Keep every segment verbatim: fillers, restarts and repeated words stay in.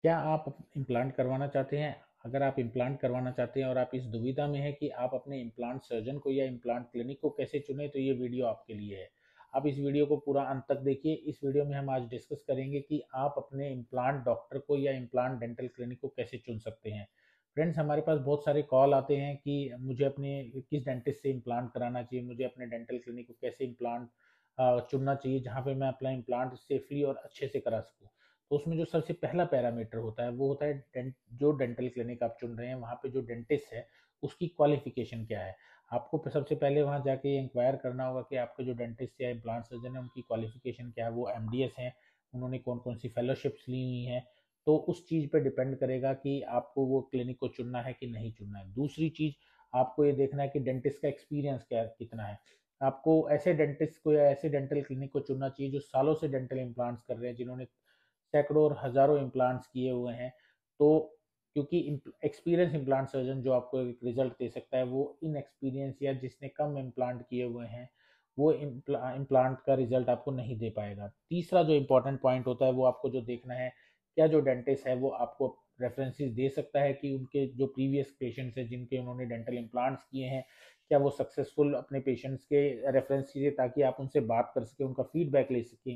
क्या आप इम्प्लांट करवाना चाहते हैं? अगर आप इम्प्लांट करवाना चाहते हैं और आप इस दुविधा में हैं कि आप अपने इम्प्लांट सर्जन को या इम्प्लांट क्लिनिक को कैसे चुनें, तो ये वीडियो आपके लिए है। आप इस वीडियो को पूरा अंत तक देखिए। इस वीडियो में हम आज डिस्कस करेंगे कि आप अपने इम्प्लांट डॉक्टर को या इम्प्लांट डेंटल क्लिनिक को कैसे चुन सकते हैं। फ्रेंड्स, हमारे पास बहुत सारे कॉल आते हैं कि मुझे अपने किस डेंटिस्ट से इम्प्लांट कराना चाहिए, मुझे अपने डेंटल क्लिनिक को कैसे इम्प्लांट अ, चुनना चाहिए जहाँ पे मैं अपना इम्प्लांट सेफली और अच्छे से करा सकूँ। तो उसमें जो सबसे पहला पैरामीटर होता है वो होता है डेंट जो डेंटल क्लिनिक आप चुन रहे हैं वहाँ पे जो डेंटिस्ट है उसकी क्वालिफिकेशन क्या है। आपको प- सबसे पहले वहाँ जाके इंक्वायर करना होगा कि आपके जो डेंटिस्ट या इम्प्लांट सर्जन है उनकी क्वालिफिकेशन क्या है, वो एमडीएस हैं, उन्होंने कौन कौन सी फेलोशिप्स ली हुई हैं। तो उस चीज़ पे डिपेंड करेगा कि आपको वो क्लिनिक को चुनना है कि नहीं चुनना है। दूसरी चीज़, आपको ये देखना है कि डेंटिस्ट का एक्सपीरियंस क्या कितना है। आपको ऐसे डेंटिस्ट को या ऐसे डेंटल क्लिनिक को चुनना चाहिए जो सालों से डेंटल इम्प्लांट्स कर रहे हैं, जिन्होंने सैकड़ों और हज़ारों इम्प्लांट्स किए हुए हैं। तो क्योंकि एक्सपीरियंस इम्प्लांट सर्जन जो आपको एक रिजल्ट दे सकता है, वो इन एक्सपीरियंस या जिसने कम इम्प्लांट किए हुए हैं वो इम्प्लांट का रिजल्ट आपको नहीं दे पाएगा। तीसरा जो इम्पोर्टेंट पॉइंट होता है वो आपको जो देखना है, क्या जो डेंटिस्ट है वो आपको रेफरेंसेस दे सकता है कि उनके जो प्रीवियस पेशेंट्स हैं जिनके उन्होंने डेंटल इम्प्लांट्स किए हैं, क्या वो सक्सेसफुल अपने पेशेंट्स के रेफरेंस कीजिए ताकि आप उनसे बात कर सकें, उनका फीडबैक ले सकें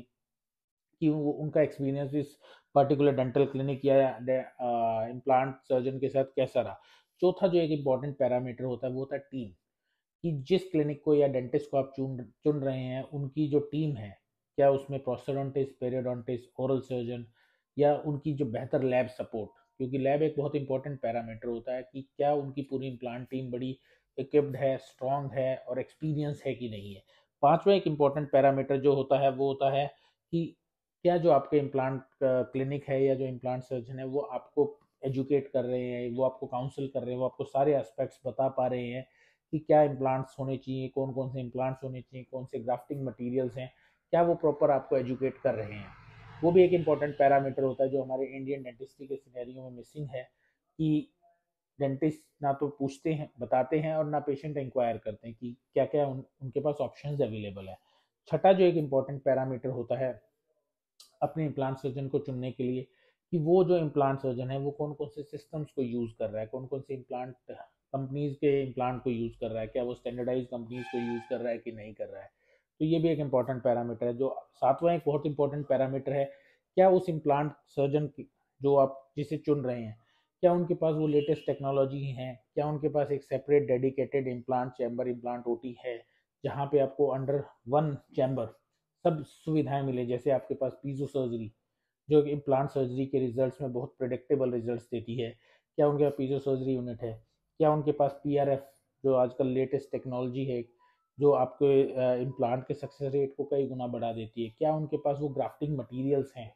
कि वो उनका एक्सपीरियंस इस पर्टिकुलर डेंटल क्लिनिक या इम्प्लांट सर्जन के साथ कैसा रहा। चौथा जो एक इम्पॉर्टेंट पैरामीटर होता है वो होता है टीम, कि जिस क्लिनिक को या डेंटिस्ट को आप चुन चुन रहे हैं उनकी जो टीम है, क्या उसमें प्रोस्थोडोंटिस्ट, पेरियोडोंटिस्ट, ओरल सर्जन या उनकी जो बेहतर लैब सपोर्ट, क्योंकि लैब एक बहुत इंपॉर्टेंट पैरामीटर होता है कि क्या उनकी पूरी इम्प्लांट टीम बड़ी इक्विप्ड है, स्ट्रांग है और एक्सपीरियंस है कि नहीं है। पांचवा एक इम्पॉर्टेंट पैरामीटर जो होता है वो होता है कि क्या जो आपके इम्प्लांट क्लिनिक है या जो इम्प्लांट सर्जन है वो आपको एजुकेट कर रहे हैं, वो आपको काउंसिल कर रहे हैं, वो आपको सारे एस्पेक्ट्स बता पा रहे हैं कि क्या इम्प्लांट्स होने चाहिए, कौन कौन से इम्प्लांट्स होने चाहिए, कौन से ग्राफ्टिंग मटेरियल्स हैं, क्या वो प्रॉपर आपको एजुकेट कर रहे हैं। वो भी एक इम्पॉर्टेंट पैरामीटर होता है जो हमारे इंडियन डेंटिस्ट्री के सिनेरियो में मिसिंग है, कि डेंटिस्ट ना तो पूछते हैं, बताते हैं, और ना पेशेंट इंक्वायर करते हैं कि क्या क्या उन, उनके पास ऑप्शंस अवेलेबल है। छठा जो एक इम्पॉर्टेंट पैरामीटर होता है अपने इम्प्लांट सर्जन को चुनने के लिए, कि वो जो इम्प्लांट सर्जन है वो कौन कौन से सिस्टम्स को यूज़ कर रहा है, कौन कौन से इम्प्लांट कंपनीज के इम्प्लांट को यूज़ कर रहा है, क्या वो स्टैंडर्डाइज कंपनीज को यूज़ कर रहा है कि नहीं कर रहा है। तो ये भी एक इम्पॉर्टेंट पैरामीटर है। जो सातवां एक बहुत इंपॉर्टेंट पैरामीटर है, क्या उस इम्प्लांट सर्जन जो आप जिसे चुन रहे हैं, क्या उनके पास वो लेटेस्ट टेक्नोलॉजी है, क्या उनके पास एक separate dedicated implant chamber, implant OT है, जहाँ पे आपको अंडर वन चैम्बर सब सुविधाएं मिले। जैसे आपके पास पीजो सर्जरी जो कि इम्प्लांट सर्जरी के रिजल्ट्स में बहुत प्रेडिक्टेबल रिजल्ट्स देती है, क्या उनके पास पीजो सर्जरी यूनिट है, क्या उनके पास पीआरएफ जो आजकल लेटेस्ट टेक्नोलॉजी है जो आपके इम्प्लांट के सक्सेस रेट को कई गुना बढ़ा देती है, क्या उनके पास वो ग्राफ्टिंग मटेरियल्स हैं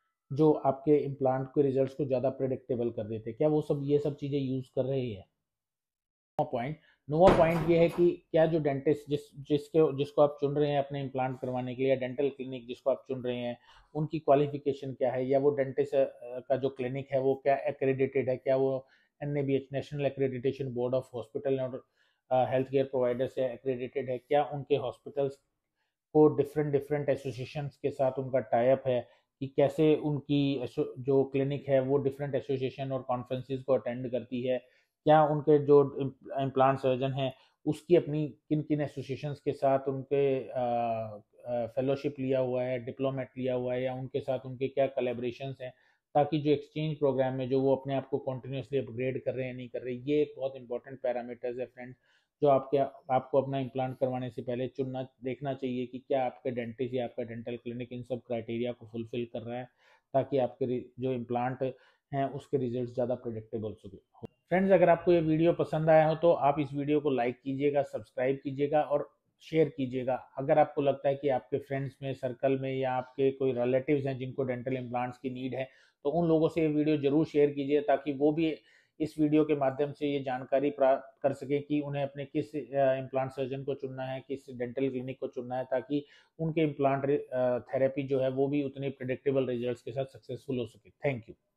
जो आपके इम्प्लांट के रिजल्ट्स को ज़्यादा प्रेडिक्टेबल कर देते हैं, क्या वो सब ये सब चीज़ें यूज़ कर रहे हैं। पॉइंट नोवा पॉइंट ये है कि क्या जो डेंटिस्ट जिस जिसके जिसको आप चुन रहे हैं अपने इम्प्लांट करवाने के लिए, या डेंटल क्लिनिक जिसको आप चुन रहे हैं, उनकी क्वालिफिकेशन क्या है, या वो डेंटिस्ट का जो क्लिनिक है वो क्या एक्रेडिटेड है, क्या वो N A B H national accreditation board of hospital और हेल्थ केयर प्रोवाइडर से एक्रेडिटेड है, क्या उनके हॉस्पिटल्स को डिफरेंट डिफरेंट एसोसिएशंस के साथ उनका टाई अप है, कि कैसे उनकी जो क्लिनिक है वो डिफरेंट एसोसिएशन और कॉन्फ्रेंसेस को अटेंड करती है, क्या उनके जो इम्प्लांट सर्जन हैं उसकी अपनी किन किन एसोसिएशंस के साथ उनके फेलोशिप लिया हुआ है, डिप्लोमेट लिया हुआ है, या उनके साथ उनके क्या कलेब्रेशंस हैं, ताकि जो एक्सचेंज प्रोग्राम में जो वो अपने आप को कॉन्टिन्यूसली अपग्रेड कर रहे हैं नहीं कर रहे। ये एक बहुत इंपॉर्टेंट पैरामीटर्स है फ्रेंड्स, जो आपके आपको अपना इम्प्लांट करवाने से पहले चुनना देखना चाहिए कि क्या आपके डेंटिस्ट या आपका डेंटल क्लिनिक इन सब क्राइटेरिया को फुलफिल कर रहा है, ताकि आपके जो इम्प्लांट हैं उसके रिजल्ट ज़्यादा प्रेडिक्टेबल हो। फ्रेंड्स, अगर आपको ये वीडियो पसंद आया हो तो आप इस वीडियो को लाइक कीजिएगा, सब्सक्राइब कीजिएगा और शेयर कीजिएगा। अगर आपको लगता है कि आपके फ्रेंड्स में, सर्कल में, या आपके कोई रिलेटिव्स हैं जिनको डेंटल इम्प्लांट्स की नीड है, तो उन लोगों से ये वीडियो जरूर शेयर कीजिए, ताकि वो भी इस वीडियो के माध्यम से ये जानकारी प्राप्त कर सके कि उन्हें अपने किस इम्प्लांट सर्जन को चुनना है, किस डेंटल क्लिनिक को चुनना है, ताकि उनके इम्प्लांट थेरेपी जो है वो भी उतनी प्रिडिक्टेबल रिजल्ट्स के साथ सक्सेसफुल हो सके। Thank you.